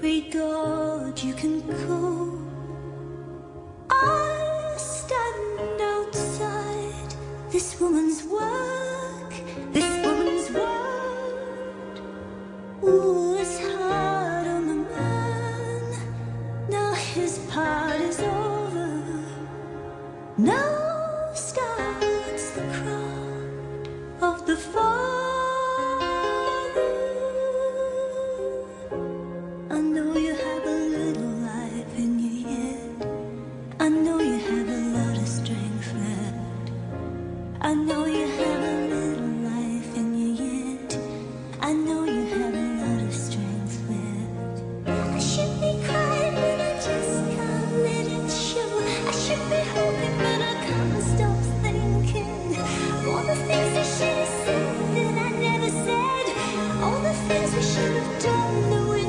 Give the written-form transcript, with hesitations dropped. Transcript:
Great God, you can go. I stand outside this woman's work, this woman's word. Ooh, it's hard on the man. Now his part is over. Now starts the cry of the father. I know you have a little life in you yet. I know you have a lot of strength left. I know you have a little life in you yet. I know you have a lot of strength left. I should be crying, but I just can't let it show. I should be hoping, but I can't stop thinking. All the things I should have said that I never said. All the things we should have done that we